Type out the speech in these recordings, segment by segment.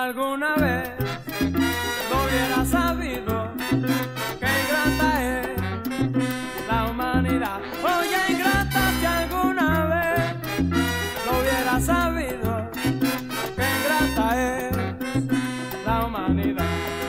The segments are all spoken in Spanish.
alguna vez lo hubiera sabido, que ingrata es la humanidad. Oye, ingrata, si alguna vez lo hubiera sabido, que ingrata es la humanidad.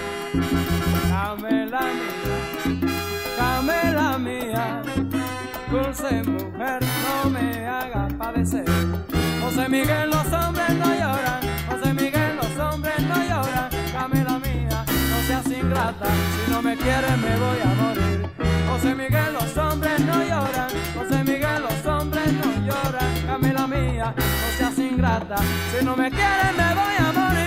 Dame la mía, dulce mujer, no me hagas padecer. José Miguel, los hombres no lloran, José Miguel, los hombres no lloran. Dame la mía, no seas ingrata, si no me quieres me voy a morir. José Miguel, los hombres no lloran, José Miguel, los hombres no lloran. Dame la mía, no seas ingrata, si no me quieres me voy a morir.